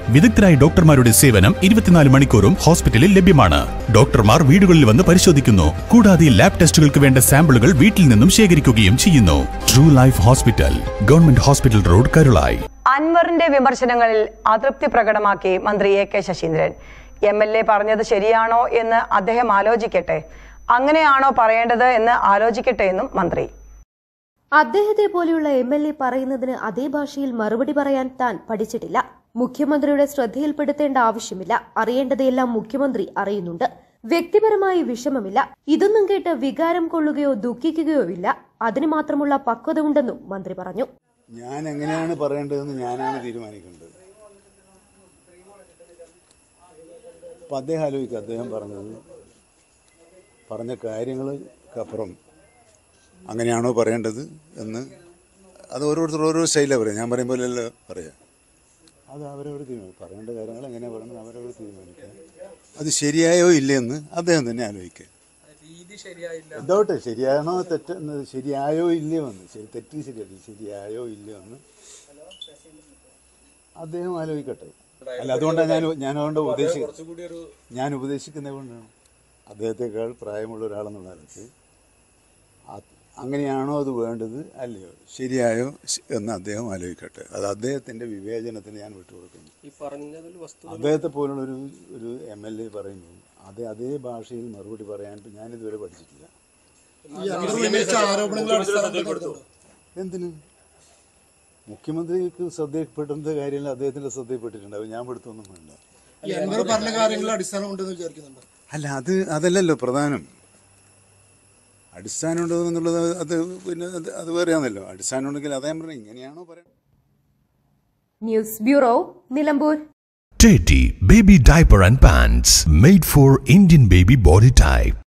വിദഗ്ധരായ ഡോക്ടർമാരുടെ സേവനം 24 മണിക്കൂറും ഹോസ്പിറ്റലിൽ ലഭ്യമാണ്. ഡോക്ടർമാർ വീടുകളിൽ വന്ന് പരിശോധിക്കുന്നു. കൂടാതെ ലാബ് ടെസ്റ്റുകൾക്ക് വേണ്ട സാമ്പിളുകൾ വീട്ടിൽ നിന്നും ശേഖരിക്കുകയും ചെയ്യുന്നു. True life hospital, government hospital road, Karulayi. അൻവറിന്റെ വിമർശനങ്ങളിൽ അതൃപ്തി പ്രകടമാക്കി മന്ത്രി എ കെ ശശീന്ദ്രൻ. MLA പറഞ്ഞത് ശരിയാണോ എന്ന് അദ്ദേഹം ആലോചിക്കട്ടെ, അങ്ങനെയാണോ പറയേണ്ടത് എന്ന് ആലോചിക്കട്ടെ എന്നും മന്ത്രി. അദ്ദേഹത്തെ പോലെയുള്ള MLA പറയുന്നതിന് അതേ ഭാഷയിൽ മറുപടി പറയാൻ താൻ പഠിച്ചിട്ടില്ല. മുഖ്യമന്ത്രിയുടെ ശ്രദ്ധയിൽപ്പെടുത്തേണ്ട ആവശ്യമില്ല. അറിയേണ്ടതെല്ലാം മുഖ്യമന്ത്രി അറിയുന്നുണ്ട്. വ്യക്തിപരമായി വിഷമമില്ല. ഇതൊന്നും കേട്ട് വികാരം കൊള്ളുകയോ ദുഃഖിക്കുകയോ ഇല്ല. അതിന് മാത്രമുള്ള പക്വത ഉണ്ടെന്നും മന്ത്രി പറഞ്ഞു. ഞാൻ എങ്ങനെയാണ് പറയേണ്ടതെന്ന് ഞാനാണ് തീരുമാനിക്കേണ്ടത്. അപ്പം അദ്ദേഹം ആലോചിക്കുക, അദ്ദേഹം പറഞ്ഞ കാര്യങ്ങൾക്കപ്പുറം അങ്ങനെയാണോ പറയേണ്ടത് എന്ന്. അത് ഓരോരുത്തർ ഓരോ സ്റ്റൈലാണ് പറയുക. ഞാൻ പറയും പോലെയല്ല പറയാം. അത് അവരവർ തീരുമാനിക്കും. പറയേണ്ട കാര്യങ്ങൾ എങ്ങനെ പറയണം അവരവർ തീരുമാനിക്കുക. അത് ശരിയായോ ഇല്ലയെന്ന് അദ്ദേഹം തന്നെ ആലോചിക്കുക. എന്തോട്ടെ, ശരിയാണോ തെറ്റെന്ന്, ശരിയായോ ഇല്ലയോ എന്ന്, തെറ്റ് ശരിയല്ല, ശരിയായോ ഇല്ലയോ എന്ന് അദ്ദേഹം ആലോചിക്കട്ടെ. അല്ല, അതുകൊണ്ടാണ് ഞാൻ ഉപദേശിക്കുന്നത് കൊണ്ടാണ്. അദ്ദേഹത്തെക്കാൾ പ്രായമുള്ള ഒരാളെന്നുള്ള നിലയ്ക്ക് അങ്ങനെയാണോ അത് വേണ്ടത് അല്ലയോ, ശരിയായോ എന്ന് അദ്ദേഹം ആലോചിക്കട്ടെ. അത് അദ്ദേഹത്തിൻ്റെ വിവേചനത്തിന് ഞാൻ വിട്ടുകൊടുക്കുന്നു. അദ്ദേഹത്തെ പോലുള്ള ഒരു MLA പറയുമ്പോൾ അതേ ഭാഷയിൽ മറുപടി പറയാൻ ഞാനിതുവരെ പഠിച്ചിട്ടില്ല. എന്തിന്? മുഖ്യമന്ത്രിക്ക് ശ്രദ്ധയിൽപ്പെടേണ്ട കാര്യമില്ല, അദ്ദേഹത്തിന്റെ ശ്രദ്ധയിൽപ്പെട്ടിട്ടുണ്ടാവും. ഞാൻ പെടുത്തൊന്നും വേണ്ട. അല്ല, അതല്ലല്ലോ പ്രധാനം. അടിസ്ഥാനം ഉണ്ടോ എന്നുള്ളത് അത് വേറെയാണല്ലോ. അടിസ്ഥാനം ഉണ്ടെങ്കിൽ അദ്ദേഹം പറഞ്ഞു ഇങ്ങനെയാണോ പറയാം. News bureau, Nilambur. Teddy Baby Diaper and Pants made for Indian baby body type.